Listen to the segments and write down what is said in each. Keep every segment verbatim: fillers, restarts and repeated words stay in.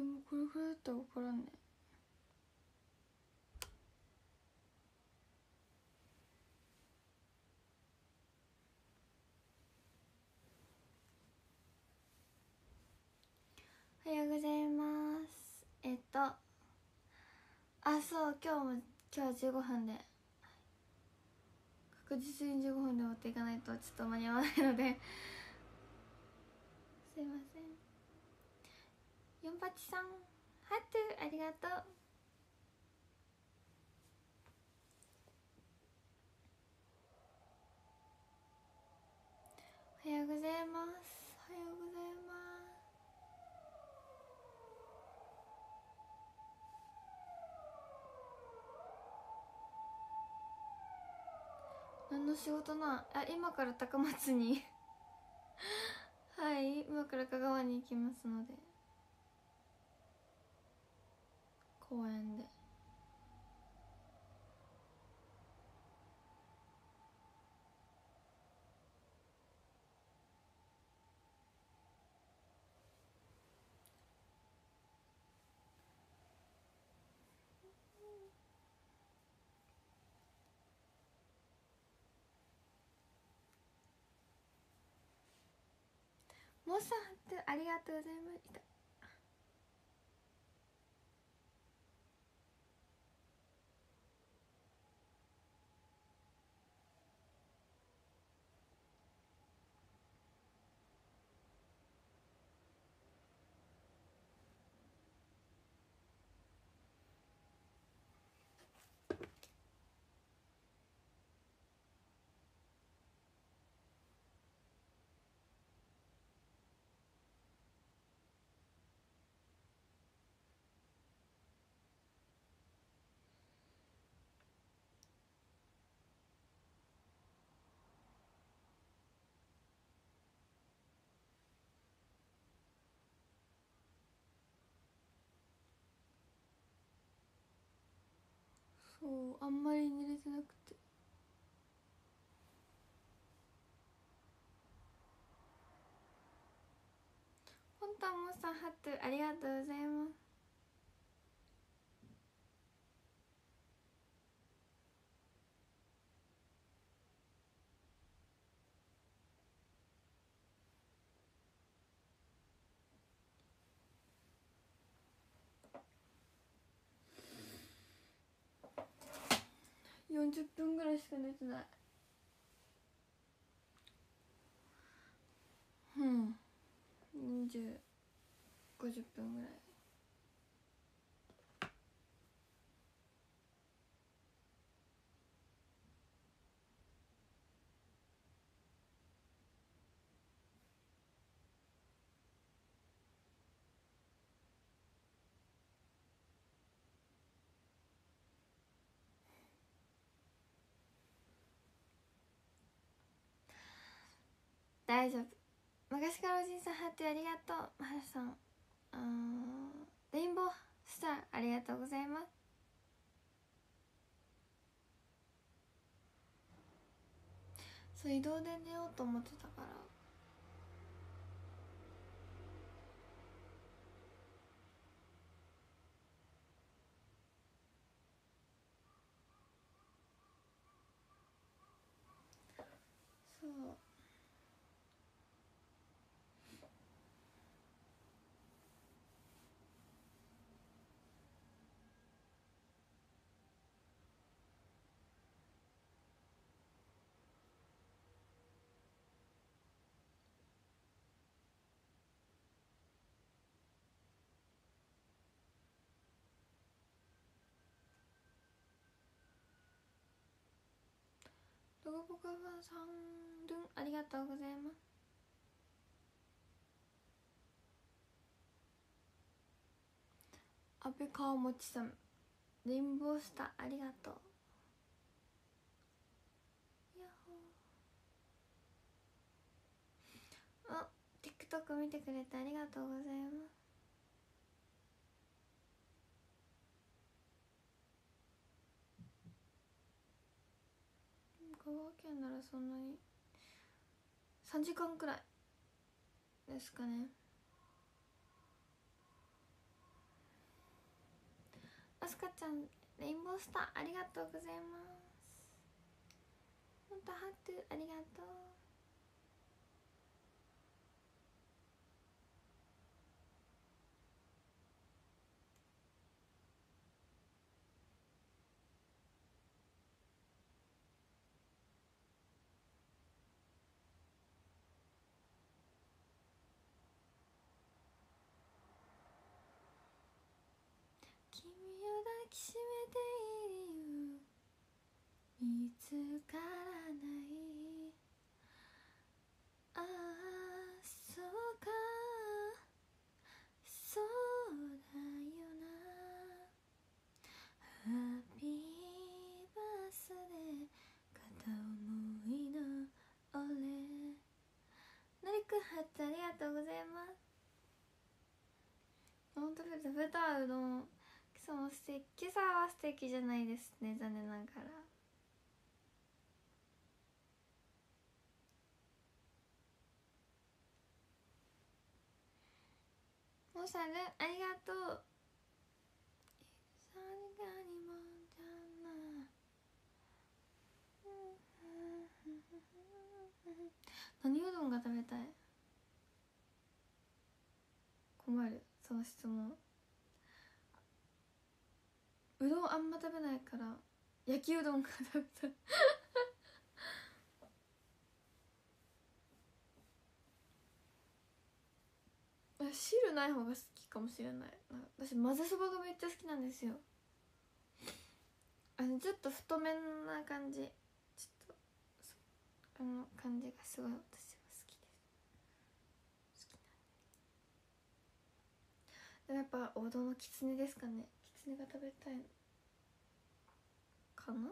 もこれぐらいだったら分からんね。おはようございます。えっとあ、そう今日も今日はじゅうごふんで確実にじゅうごふんで持っていかないとちょっと間に合わないのですいません。よんぱちさんハトありがとう。おはようございます。おはようございます。何の仕事なあ、今から高松にはい今から香川に行きますので、公園でモッサンハトありがとうございました。そうあんまり寝れてなくて、本当はモッサンハトありがとうございます。よんじゅっぷんぐらいしか寝てない。うんにじゅう、ごじゅっぷんぐらい。大丈夫。昔からおじいさんハットありがとう。マハさんあーレインボースターありがとうございます。そう移動で寝ようと思ってたから。そうロゴボカバさんルンありがとうございます。安倍川もちさんレインボースターありがとう。ヤッホー。あ TikTok 見てくれてありがとうございます。香川県ならそんなにさんじかんくらいですかね。 あすかちゃんレインボースターありがとうございます。ほんとハートありがとう。君を抱きしめている理由見つからない。ああそうかそうだよな。ハッピーバースデー片思いの俺。のりくんハットありがとうございます。ほんと食べたうどん。今朝も素敵、今朝は素敵じゃないですね、残念ながら。モシャルありがとう。何うどんが食べたい？困るその質問。うどんあんま食べないから焼きうどんが食べたい汁ない方が好きかもしれない。私混ぜそばがめっちゃ好きなんですよ。あのちょっと太麺な感じ、ちょっとあの感じがすごい私は好きです。好きなんで。でもやっぱ王道のきつねですかね。きつねが食べたいかな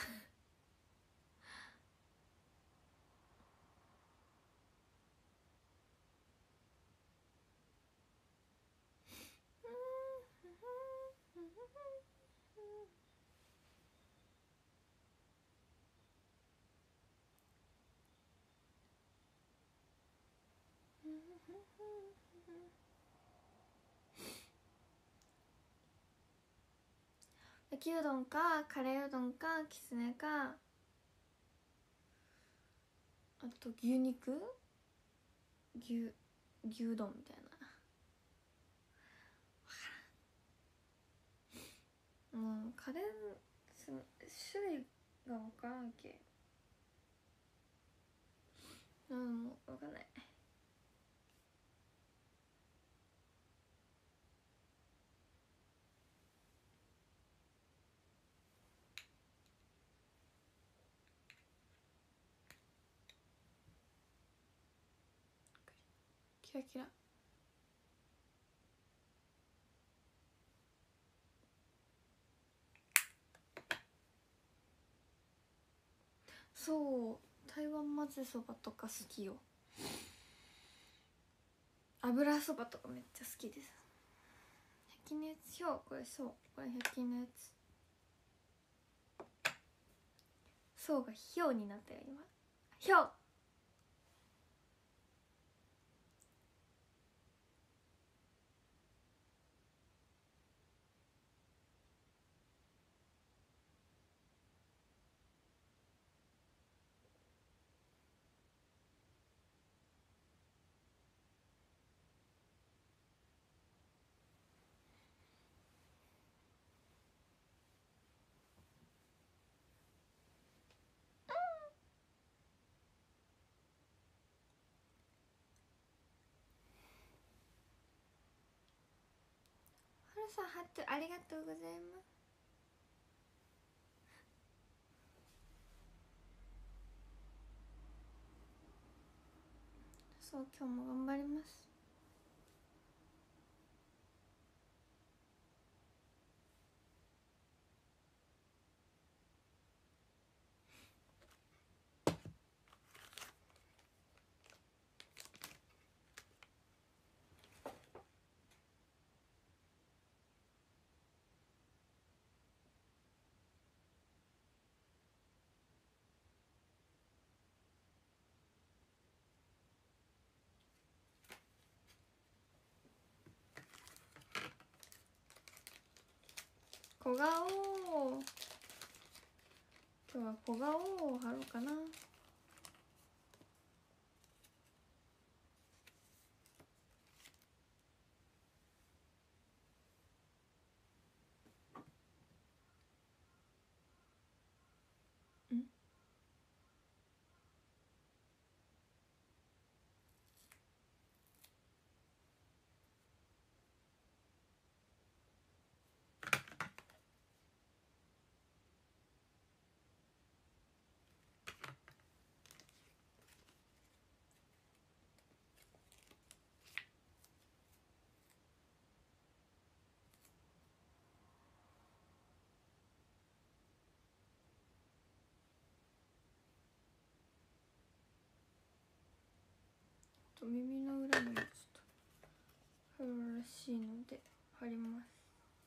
焼きうどんかカレーうどんかきつねか、あと牛肉牛牛丼みたいな。もうカレー種類が分からんけ。うんもう分かんない。キラキラ。そう台湾混ぜそばとか好きよ。油そばとかめっちゃ好きです。ひゃく均のやつ、ひょうこれそうこれひゃく均のやつ。そうがひょうになったよ今。ひょうはるさんハットありがとうございます。そう今日も頑張ります。 小顔を今日は小顔を貼ろうかな。と耳の裏もちょっと貼るらしいので貼ります。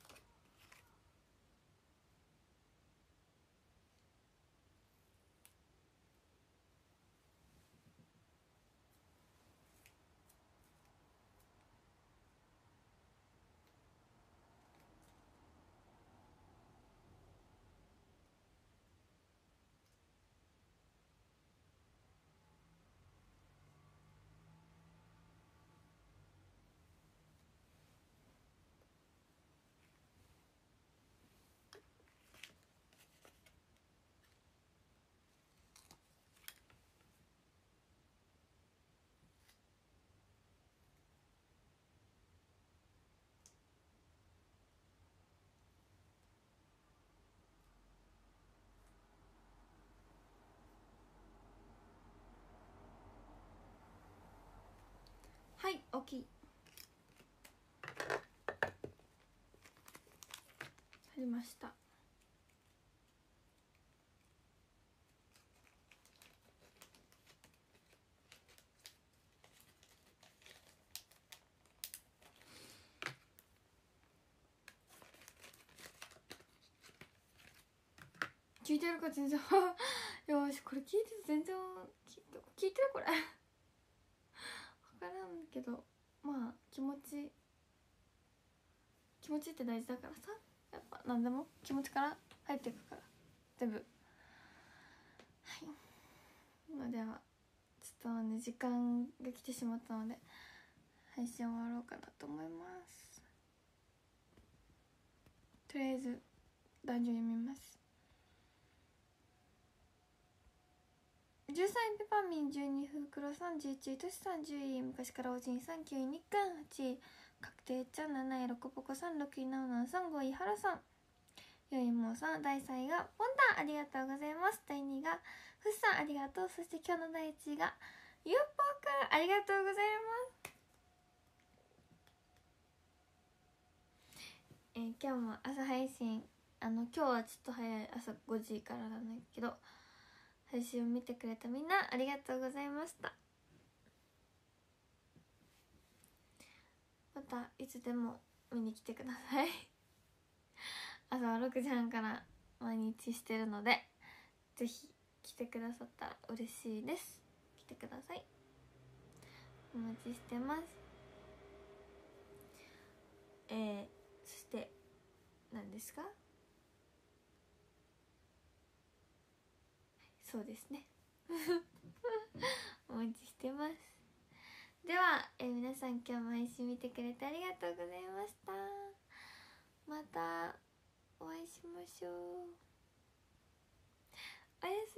はい、大きい。貼りました。聞いてるか全然よし、これ聞いてる全然聞い聞いてるこれ分からんけど、まあ気持ち気持ちって大事だからさ、やっぱ何でも気持ちから入っていくから全部。はい、まあではちょっとね時間が来てしまったので配信終わろうかなと思います。とりあえず男女読みます。じゅうさんいペパミン、じゅうにふくろさん、じゅういちいとしさん、じゅうい昔からおじいさん、きゅういにっくん、はちい確定ちゃん、なないろくぽこさん、ろくいなおなさん、ごいはらさん、よいもうさん、だいさんいがポンタンありがとうございます。だいにいがフッさんありがとう。そして今日のだいいちいがゆっぽーくんありがとうございます。えー、今日も朝配信、あの今日はちょっと早い朝ごじからなんだけど配信を見てくれたみんなありがとうございました。またいつでも見に来てください朝はろくじはんから毎日してるのでぜひ来てくださったら嬉しいです。来てください。お待ちしてます。えー、そして何ですか、そうですねお待ちしてます。では、えー、皆さん今日も配信見てくれてありがとうございました。またお会いしましょう。おやすみ。